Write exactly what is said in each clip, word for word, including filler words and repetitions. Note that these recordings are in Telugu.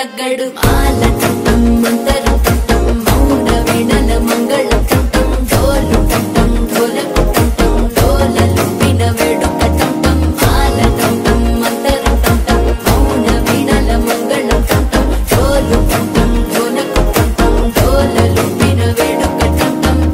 తగ్గడు మాల టం మంతర టం మౌన వీణల మంగళ టం డోలు టం ఢోలకు టం డోలలు విన వేడుక టం మాల టం మంతర టం మౌన వీణల మంగళ టం డోలు టం ఢోలకు టం డోలలు విన వేడుక టం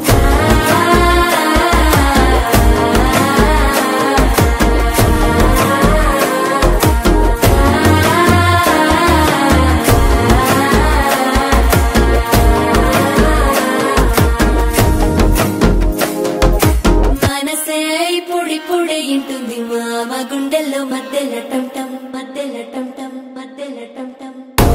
పుడి పుడి ఇంటుంది మామ గుండెల్లో మధ్యల టం టం మధ్యల టం టం మధ్యల టం టం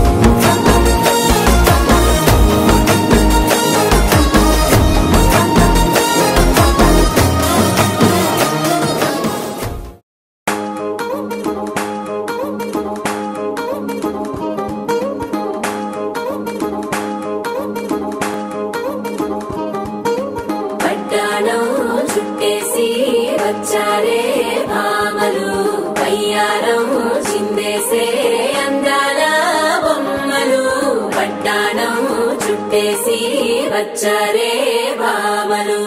చుట్టేసి వచ్చారే భామలు పయ్యారం చిందేసే అందాల బొమ్మలు పట్టాణం చుట్టేసి వచ్చారే భామలు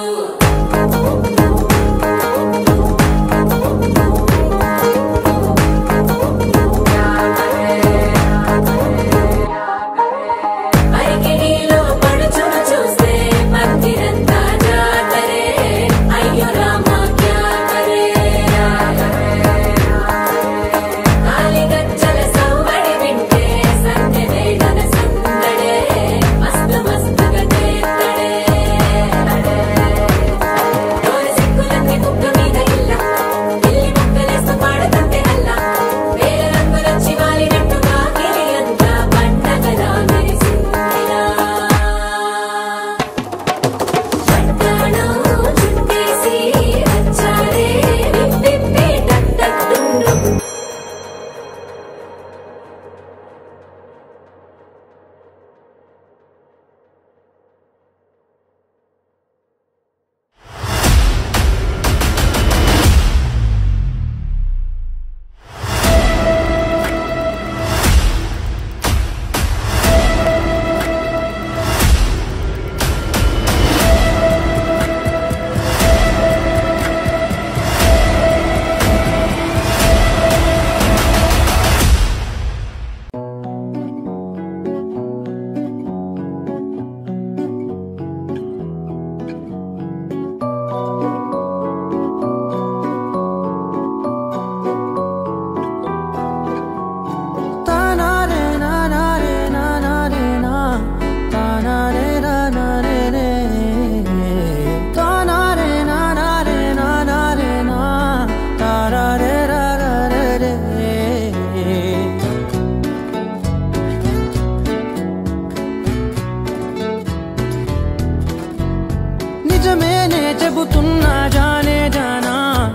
నిజమేనే చెబుతున్నా జానే జానా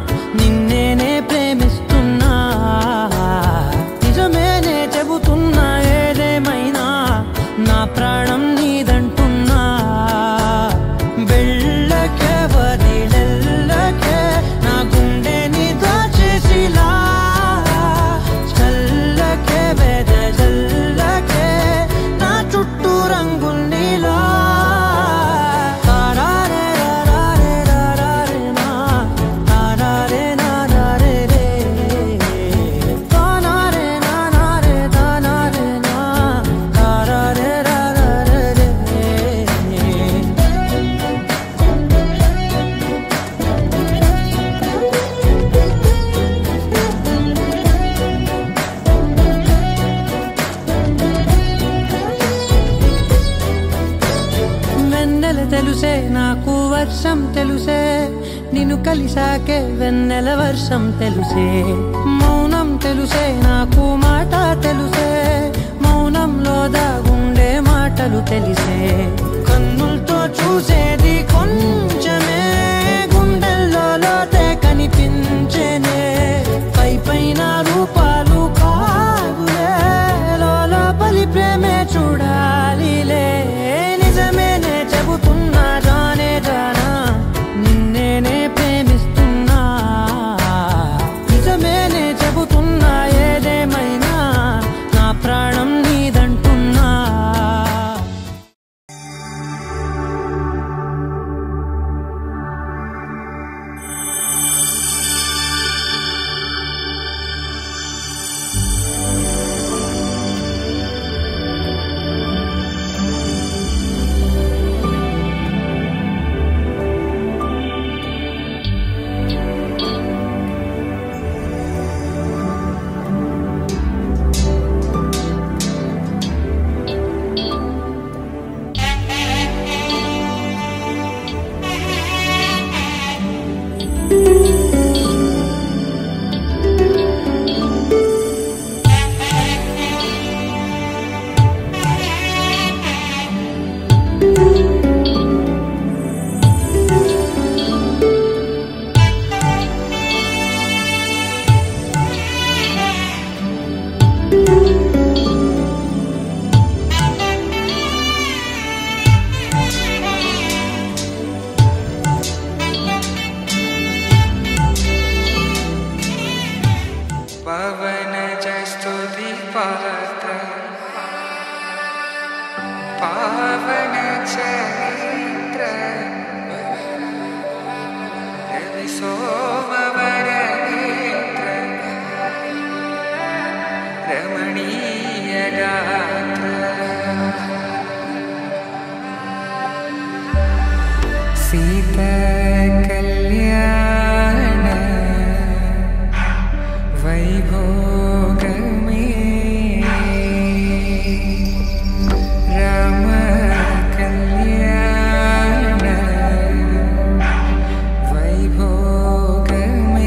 నిన్నేనే ప్రేమిస్తున్నా నిజమేనే చెబుతున్నా ఏదేమైనా నా ప్రాణం నీదంటున్నా వెళ్ళకే వదిలెల్లకే నా గుండెని దాచేసిలా చల్లకే వెదజల్లకే నా చుట్టూ రంగుల్నిలా తెలుసే నాకు వర్షం తెలుసే నిన్ను కలిసాకే వెన్నెల వర్షం తెలుసే మౌనం తెలుసే నాకు మాట తెలుసే మౌనంలో దాగుండే మాటలు తెలిసే కన్నులతో చూసేది కొంచెమే గుండెల్లో లోతే కనిపించేనే పై పైన రూపాలు కాదులే లోపలి ప్రేమే చూడాలిలే నిజమేనే చెబుతున్నా జానే జానా నిన్నేనే ప్రేమిస్తున్నా నిజమేనే చెబుతున్నా ఏదేమైనా నా ప్రాణం నీదంటూ పాత్ర పావన చరిత్ర రవి సోమవర నేత్ర రమణీయ గాత్ర సీతా కళ్యాణ వైభోగమే రామ కళ్యాణ వైభోగమే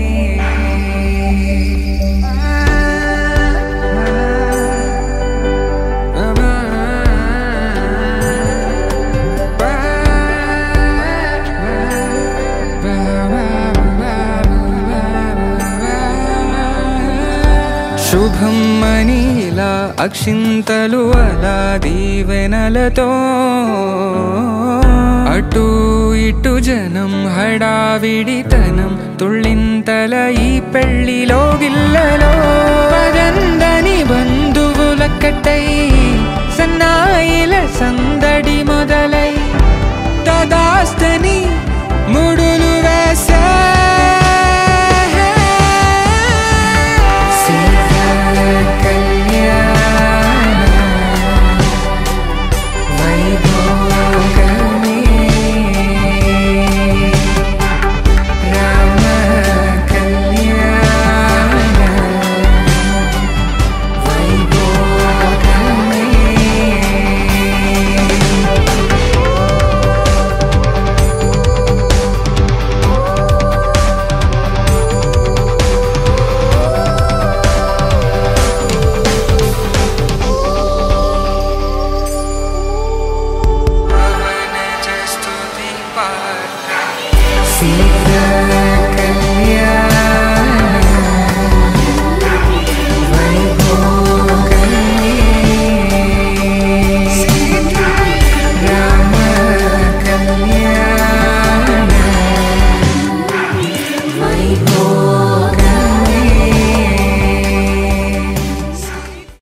శుభం మనీలా అక్షింతలు అలా దీవెనలతో అటు ఇటు జనం హడావిడితనం తుళ్ళింతల ఈ పెళ్లిలో గిల్లలో పదందని బంధువుల కట్టై